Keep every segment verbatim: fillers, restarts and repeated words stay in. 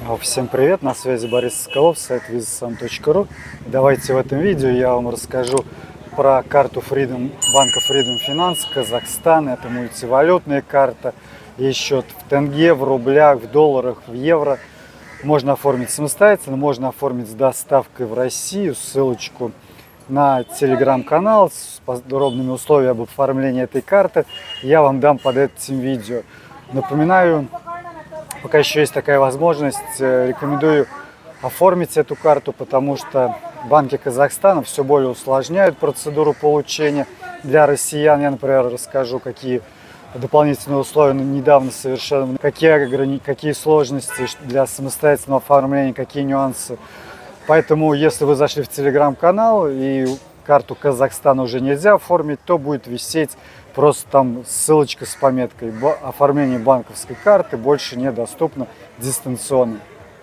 Всем привет, на связи Борис Соколов, сайт визасам точка ру. Давайте в этом видео я вам расскажу про карту Freedom, банка Freedom Finance Казахстан. Это мультивалютная карта, есть счет в тенге, в рублях, в долларах, в евро. Можно оформить самостоятельно, можно оформить с доставкой в Россию. Ссылочку на телеграм-канал с подробными условиями об оформлении этой карты я вам дам под этим видео. Напоминаю, пока еще есть такая возможность, рекомендую оформить эту карту, потому что банки Казахстана все более усложняют процедуру получения для россиян. Я, например, расскажу, какие дополнительные условия недавно совершенно, какие, ограни... какие сложности для самостоятельного оформления, какие нюансы. Поэтому, если вы зашли в телеграм-канал и карту Казахстана уже нельзя оформить, то будет висеть просто там ссылочка с пометкой: оформление банковской карты больше недоступно дистанционно.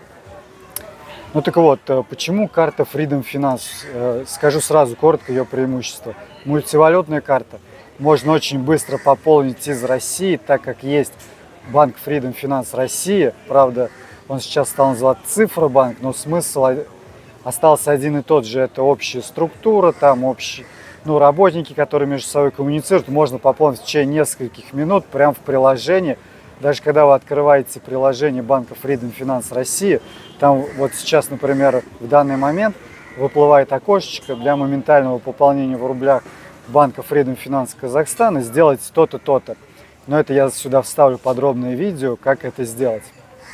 Ну так вот, почему карта Freedom Finance? Скажу сразу коротко ее преимущество. Мультивалютная карта. Можно очень быстро пополнить из России, так как есть банк Freedom Finance Россия. Правда, он сейчас стал называться Цифробанк, но смысл остался один и тот же. Это общая структура, там общие ну, работники, которые между собой коммуницируют. Можно пополнить в течение нескольких минут прямо в приложении. Даже когда вы открываете приложение банка Freedom Finance Россия, там вот сейчас, например, в данный момент выплывает окошечко для моментального пополнения в рублях банка Freedom Finance Казахстана. Сделать то-то, то-то. Но это я сюда вставлю подробное видео, как это сделать.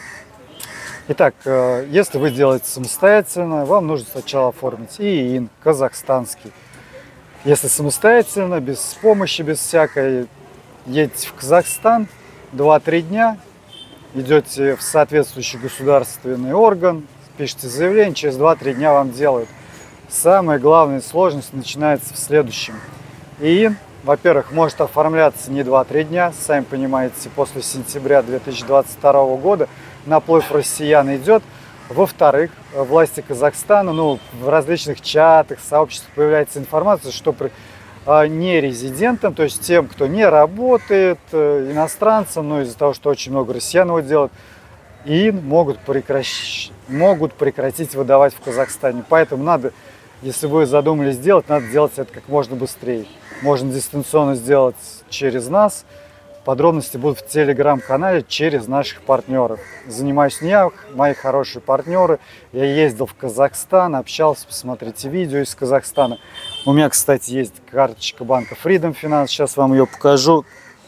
Итак, если вы делаете самостоятельно, вам нужно сначала оформить ИИН казахстанский. Если самостоятельно, без помощи, без всякой, едете в Казахстан, два-три дня, идете в соответствующий государственный орган, пишите заявление, через два-три дня вам делают. Самая главная сложность начинается в следующем. ИИН, во-первых, может оформляться не два-три дня, сами понимаете, после сентября две тысячи двадцать второго года наплыв россиян идет. Во-вторых, власти Казахстана, ну, в различных чатах, сообществах появляется информация, что при нерезидентам, то есть тем, кто не работает, иностранцам, но из-за того, что очень много россиян его делают, ИИН могут, прекращ... могут прекратить выдавать в Казахстане. Поэтому надо, если вы задумались сделать, надо делать это как можно быстрее. Можно дистанционно сделать через нас. Подробности будут в телеграм-канале через наших партнеров. Занимаюсь не я, мои хорошие партнеры. Я ездил в Казахстан, общался, посмотрите видео из Казахстана. У меня, кстати, есть карточка банка Freedom Finance. Сейчас вам ее покажу.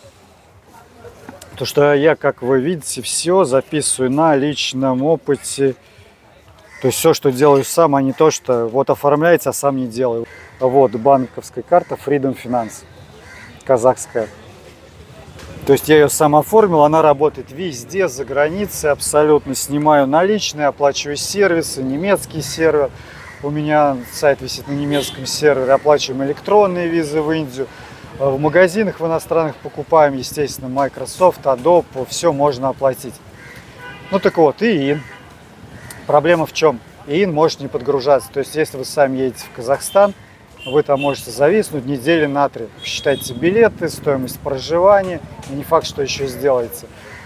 То, что я, как вы видите, все записываю на личном опыте. То есть все, что делаю сам, а не то, что вот оформляете, а сам не делаю. Вот банковская карта Freedom Finance, казахская. То есть я ее сам оформил, она работает везде, за границей абсолютно. Снимаю наличные, оплачиваю сервисы, немецкий сервер. У меня сайт висит на немецком сервере, оплачиваем электронные визы в Индию. В магазинах в иностранных покупаем, естественно, Microsoft, Adobe, все можно оплатить. Ну так вот, ИИН. Проблема в чем? ИИН может не подгружаться. То есть если вы сами едете в Казахстан, вы там можете зависнуть недели на три. Считайте билеты, стоимость проживания. И не факт, что еще сделаете.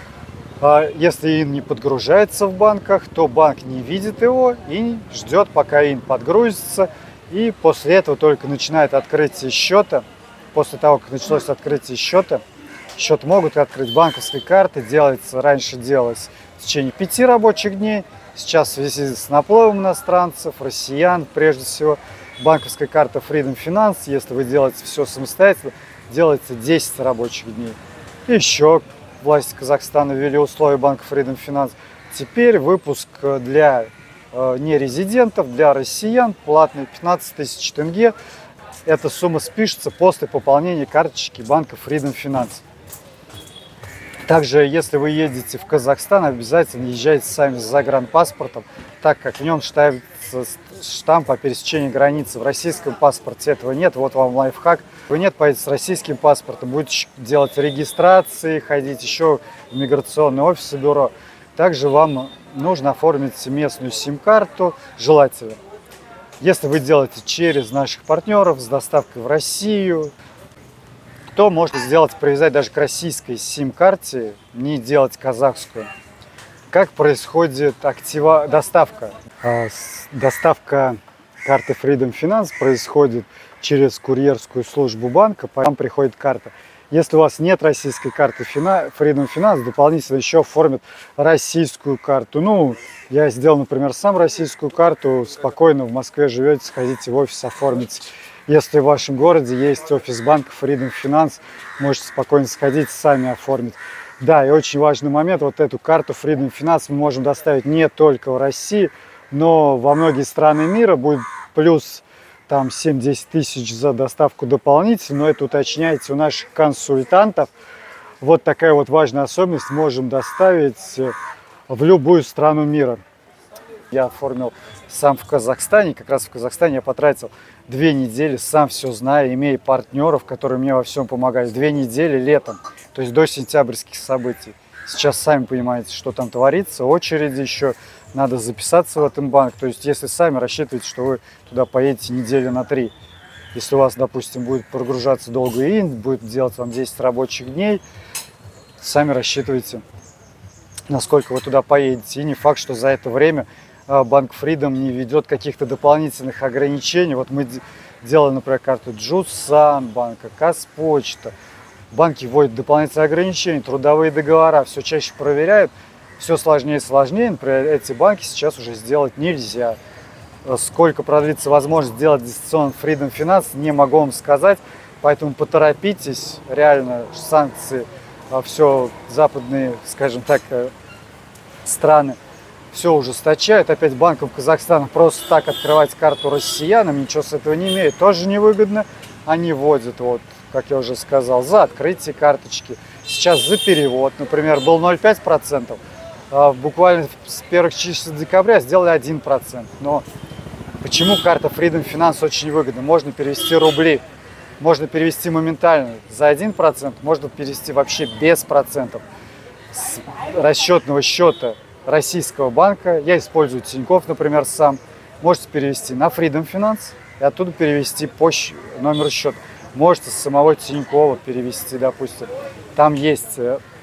Если ИИН не подгружается в банках, то банк не видит его и ждет, пока ИИН подгрузится. И после этого только начинает открытие счета. После того, как началось открытие счета, счет могут открыть банковской карты. Делается, раньше делалось в течение пяти рабочих дней. Сейчас в связи с наплывом иностранцев, россиян, прежде всего, банковская карта Freedom Finance, если вы делаете все самостоятельно, делается десять рабочих дней. Еще власти Казахстана ввели условия банка Freedom Finance. Теперь выпуск для э, нерезидентов, для россиян платный пятнадцать тысяч тенге. Эта сумма спишется после пополнения карточки банка Freedom Finance. Также, если вы едете в Казахстан, обязательно езжайте сами с загранпаспортом, так как в нем ставится штамп о пересечении границы. В российском паспорте этого нет. Вот вам лайфхак. Вы нет, поедете с российским паспортом, будете делать регистрации, ходить еще в миграционный офис и бюро. Также вам нужно оформить местную сим-карту, желательно. Если вы делаете через наших партнеров с доставкой в Россию, то можно сделать, привязать даже к российской сим-карте, не делать казахскую. Как происходит актива... доставка? Доставка карты Freedom Finance происходит через курьерскую службу банка, по вам приходит карта. Если у вас нет российской карты Freedom Finance, дополнительно еще оформят российскую карту. Ну, я сделал, например, сам российскую карту, спокойно в Москве живете, сходите в офис, оформите. Если в вашем городе есть офис банка Freedom Finance, можете спокойно сходить, сами оформить. Да, и очень важный момент, вот эту карту Freedom Finance мы можем доставить не только в России, но во многие страны мира будет плюс там семь-десять тысяч за доставку дополнительно, но это уточняйте у наших консультантов. Вот такая вот важная особенность, можем доставить в любую страну мира. Я оформил сам в Казахстане, как раз в Казахстане я потратил две недели, сам все знаю, имея партнеров, которые мне во всем помогали. Две недели летом, то есть до сентябрьских событий. Сейчас сами понимаете, что там творится, очереди еще, надо записаться в этот банк. То есть если сами рассчитываете, что вы туда поедете недели на три. Если у вас, допустим, будет прогружаться долго и будет делать вам десять рабочих дней, сами рассчитывайте, насколько вы туда поедете. И не факт, что за это время банк Freedom не ведет каких-то дополнительных ограничений. Вот мы делали, например, карту Джусан банка, Казпочта. Банки вводят дополнительные ограничения, трудовые договора, все чаще проверяют, все сложнее и сложнее. Например, эти банки сейчас уже сделать нельзя. Сколько продлится возможность сделать дистанционно Freedom Finance, не могу вам сказать. Поэтому поторопитесь, реально санкции, все западные, скажем так, страны все ужесточают. Опять банкам Казахстана просто так открывать карту россиянам, ничего с этого не имеют, тоже невыгодно. Они вводят, вот, как я уже сказал, за открытие карточки, сейчас за перевод. Например, был ноль целых пять десятых процента, а буквально с первых чисел декабря сделали один процент. Но почему карта Freedom Finance очень выгодна? Можно перевести рубли, можно перевести моментально за один процент, можно перевести вообще без процентов с расчетного счета российского банка. Я использую Тинькофф, например, сам. Можете перевести на Freedom Finance и оттуда перевести по номеру счета. Можете с самого Тинькова перевести, допустим. Там есть,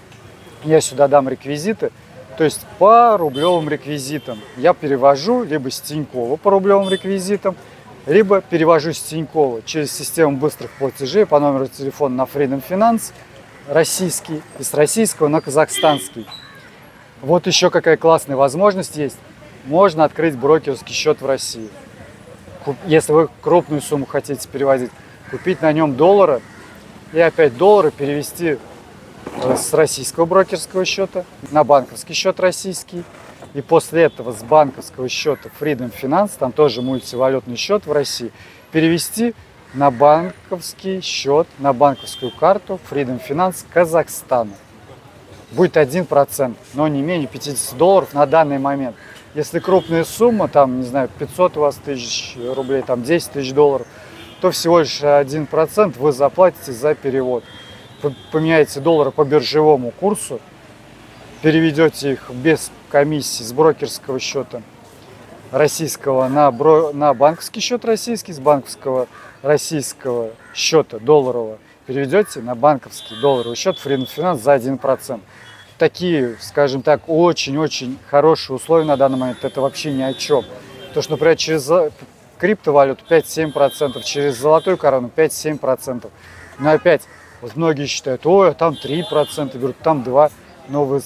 я сюда дам реквизиты, то есть по рублевым реквизитам. Я перевожу либо с Тинькова по рублевым реквизитам, либо перевожу с Тинькова через систему быстрых платежей по номеру телефона на Freedom Finance российский и с российского на казахстанский. Вот еще какая классная возможность есть. Можно открыть брокерский счет в России. Если вы крупную сумму хотите переводить, купить на нем доллары и опять доллары перевести с российского брокерского счета на банковский счет российский. И после этого с банковского счета Freedom Finance, там тоже мультивалютный счет в России, перевести на банковский счет, на банковскую карту Freedom Finance Казахстана. Будет один процент, но не менее пятидесяти долларов на данный момент. Если крупная сумма, там, не знаю, пятьсот у вас тысяч рублей, там десять тысяч долларов, то всего лишь один процент вы заплатите за перевод. Вы поменяете доллары по биржевому курсу, переведете их без комиссии с брокерского счета российского на, бро... на банковский счет российский, с банковского российского счета долларового переведете на банковский долларовый счет Freedom Finance за один процент. Такие, скажем так, очень-очень хорошие условия на данный момент. Это вообще ни о чем. То, что, например, через криптовалюту пять-семь процентов, через золотую корону пять-семь процентов. Но опять, вот многие считают, ой, там три процента, берут, там два процента. Но вы,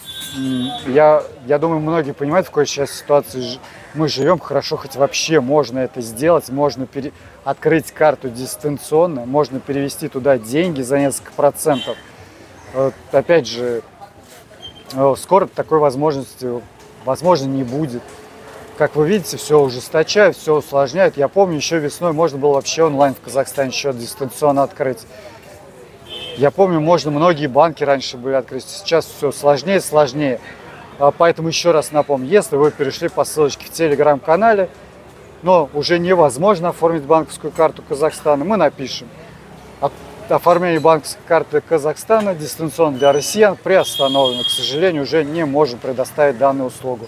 я, я думаю, многие понимают, в какой сейчас ситуации мы живем. Хорошо, хоть вообще можно это сделать, можно пере... открыть карту дистанционно, можно перевести туда деньги за несколько процентов. Вот, опять же, скоро такой возможности, возможно, не будет. Как вы видите, все ужесточают, все усложняют. Я помню, еще весной можно было вообще онлайн в Казахстане счет дистанционно открыть. Я помню, можно, многие банки раньше были открыты. Сейчас все сложнее и сложнее. Поэтому еще раз напомню, если вы перешли по ссылочке в телеграм-канале, но уже невозможно оформить банковскую карту Казахстана, мы напишем: оформление банковской карты Казахстана дистанционно для россиян приостановлено. К сожалению, уже не можем предоставить данную услугу.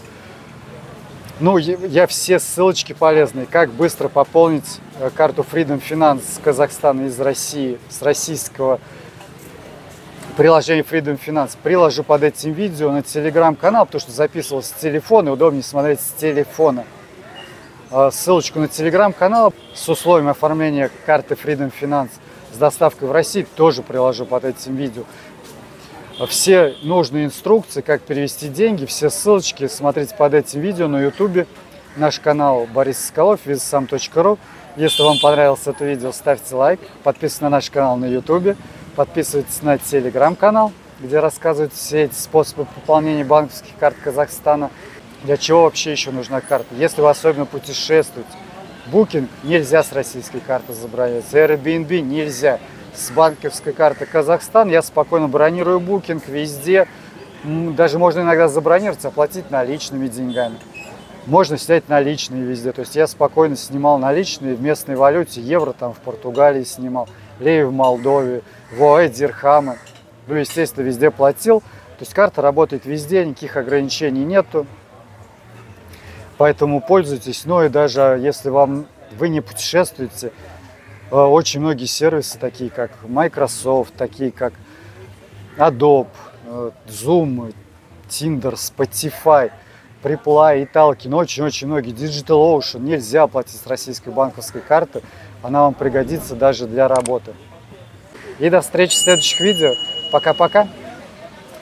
Ну, я все ссылочки полезные, как быстро пополнить карту Freedom Finance с Казахстана из России, с российского приложение Freedom Finance приложу под этим видео на телеграм-канал, потому что записывал с телефона, и удобнее смотреть с телефона. Ссылочку на телеграм-канал с условием оформления карты Freedom Finance с доставкой в Россию тоже приложу под этим видео. Все нужные инструкции, как перевести деньги, все ссылочки смотрите под этим видео на ютубе. Наш канал Борис Соколов, визасам точка ру. Если вам понравилось это видео, ставьте лайк, подписывайтесь на наш канал на ютубе, подписывайтесь на телеграм-канал, где рассказывают все эти способы пополнения банковских карт Казахстана. Для чего вообще еще нужна карта? Если вы особенно путешествуете, Booking нельзя с российской карты забронировать, Airbnb нельзя. С банковской карты Казахстан я спокойно бронирую Booking везде. Даже можно иногда забронировать, оплатить наличными деньгами. Можно снять наличные везде. То есть я спокойно снимал наличные в местной валюте. Евро там в Португалии снимал, леи в Молдове, в ОАЭ, дирхамы. Ну, естественно, везде платил. То есть карта работает везде, никаких ограничений нету. Поэтому пользуйтесь. Ну и даже если вам, вы не путешествуете, очень многие сервисы, такие как Microsoft, такие как Adobe, Zoom, Tinder, Spotify, Preply, Italki, но очень-очень многие, DigitalOcean, нельзя оплатить с российской банковской карты, она вам пригодится даже для работы. И до встречи в следующих видео. Пока-пока!